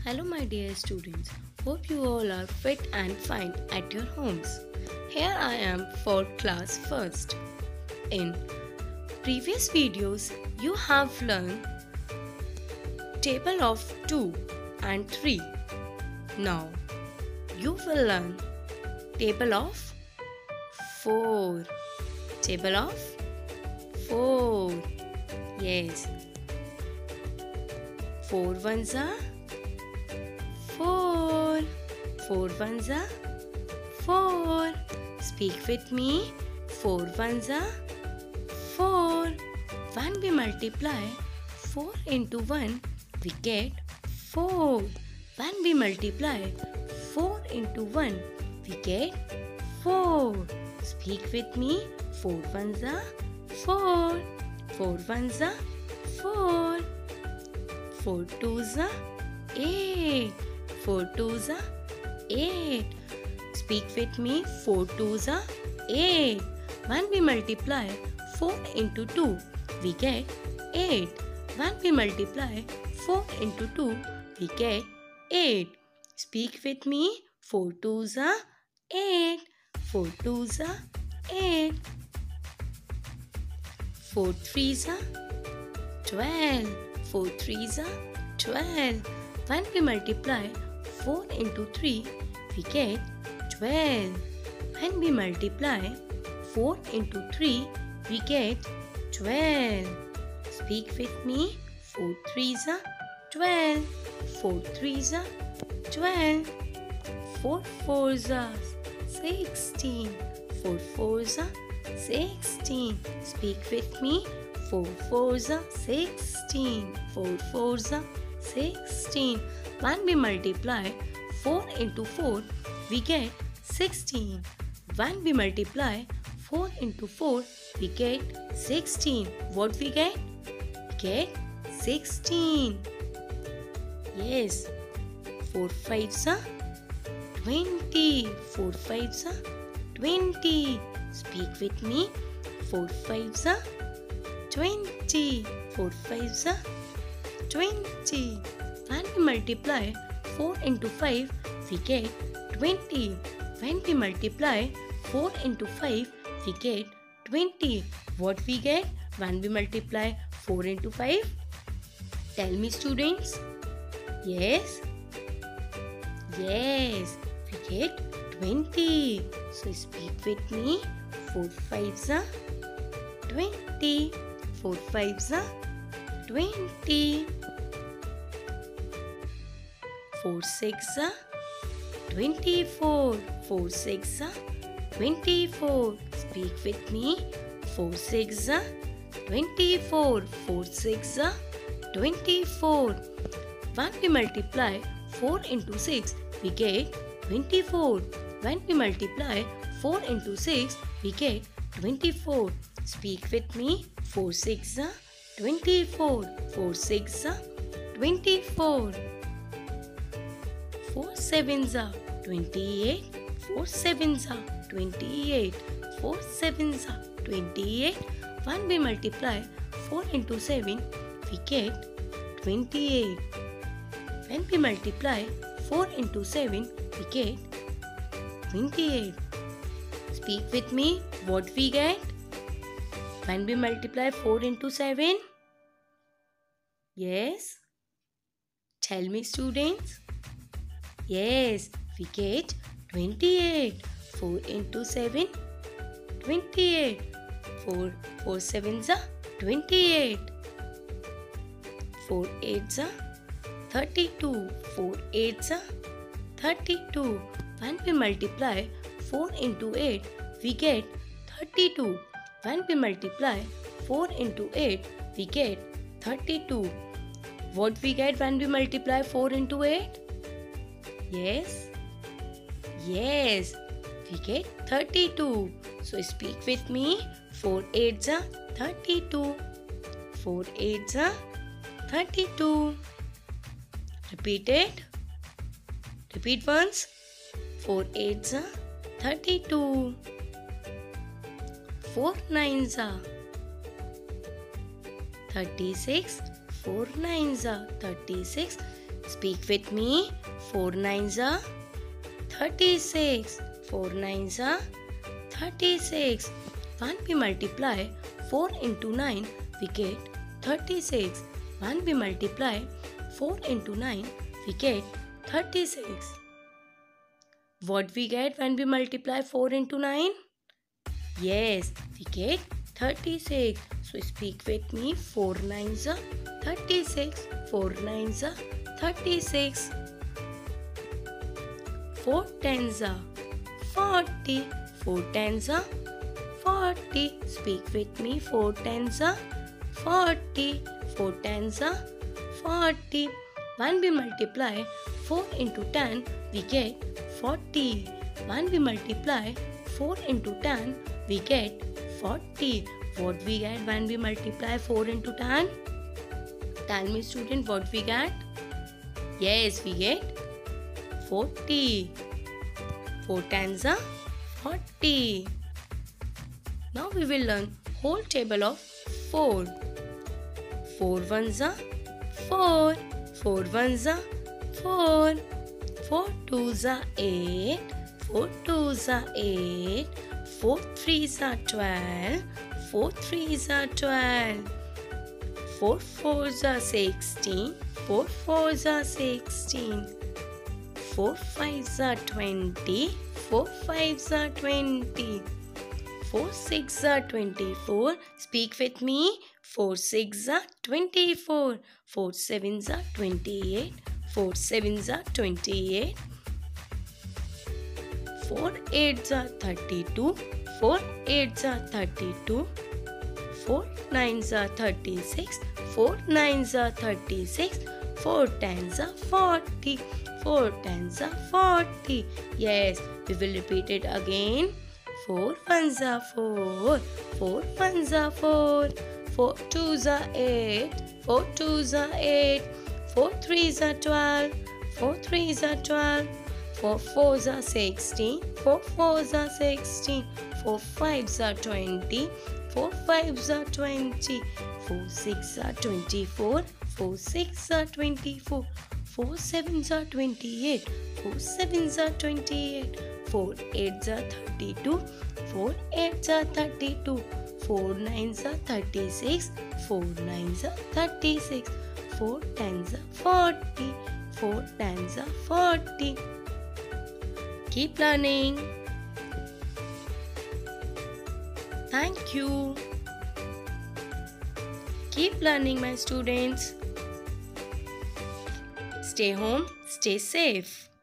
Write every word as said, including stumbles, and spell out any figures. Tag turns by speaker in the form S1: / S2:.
S1: Hello my dear students, hope you all are fit and fine at your homes. Here I am for class first. In previous videos you have learned table of two and three. Now you will learn table of four. Table of four. Yes. Four ones are four. Four ones are four. Speak with me. Four ones are four. When we multiply four into one, we get four. When we multiply four into one, we get four. Speak with me. Four ones are four. Four ones are four. Four twos are eight. Four twos are eight. Speak with me. Four twos are eight. When we multiply four into two, we get eight. When we multiply four into two, we get eight. Speak with me. Four twos are eight. Four twos are eight. Four threes are twelve. Four threes are twelve. When we multiply four into three, we get twelve. When we multiply four into three, we get twelve. Speak with me. Four threes are twelve. Four threes are twelve. Four fours are sixteen. Four fours are sixteen. Speak with me. Four fours are sixteen. Four fours are sixteen. When we multiply four into four, we get sixteen. When we multiply four into four, we get sixteen. What we get? We get sixteen. Yes. Four fives are twenty. Four fives are twenty. Speak with me. Four fives are twenty. Four fives are twenty. When we multiply four into five, we get twenty. When we multiply four into five, we get twenty. What we get when we multiply four into five? Tell me, students. Yes? Yes. We get twenty. So speak with me. Four fives are twenty. Four fives are twenty. Four six are twenty-four. Four six are twenty-four. Speak with me. Four six are twenty-four. Four six are twenty-four. When we multiply four into six, we get twenty-four. When we multiply four into six, we get twenty-four. Speak with me. Four six are twenty-four. Four six are twenty-four. Four sevens are twenty-eight. Four sevens are twenty-eight. Four sevens are twenty-eight. When we multiply four into seven, we get twenty-eight. When we multiply four into seven, we get twenty-eight. Speak with me. What we get when we multiply four into seven? Yes? Tell me, students. Yes, we get twenty-eight. four into seven, twenty-eight. four, four sevens are twenty-eight. four eights are thirty-two. four eights are thirty-two. When we multiply four into eight, we get thirty-two. When we multiply four into eight, we get thirty-two. What we get when we multiply four into eight? Yes? Yes. We get thirty-two. So speak with me. four eights are thirty-two. four eights are thirty-two. Repeat it. Repeat once. four eights are thirty-two. Four nines are thirty-six. Four nines are thirty-six. Speak with me. four nines are thirty-six. four nines are thirty-six. When we multiply four into nine, we get thirty-six. When we multiply four into nine, we get thirty-six. What we get when we multiply four into nine? Yes, we get thirty-six. So speak with me. four nines are thirty-six. four nines are thirty-six. four tens are forty. four tens are forty. Speak with me. four tens are forty. four tens are forty. When we multiply four into ten, we get forty. When we multiply four into ten, we get forty. What we get when we multiply four into ten? Tell me, student, what we get? Yes, we get forty. four tens are forty. Now we will learn whole table of four. four ones are four. four ones are four. four twos are eight. four twos are eight. four threes are twelve. four threes are twelve. four fours are sixteen. four fours are sixteen. four fives are twenty. four fives are twenty. four six are twenty-four. Speak with me. four six are twenty-four. four sevens are twenty-eight. four sevens are twenty-eight. four eights are thirty-two. four eights are thirty-two. four nines are thirty-six. four nines are thirty-six. four tens are forty. four tens are forty. Yes, we will repeat it again. four ones are four. four ones are four. four twos are eight. four twos are eight. four threes are twelve. four threes are twelve. four fours are sixteen. four fours are sixteen. four fives are twenty. four fives are twenty. four six are twenty-four. four six are twenty-four. four sevens are twenty-eight. four sevens are twenty-eight. four eights are thirty-two. four eights are thirty-two. four nines are thirty-six. four nines are thirty-six. four tens are forty. four tens are forty. Keep learning. Thank you. Keep learning, my students. Stay home, stay safe.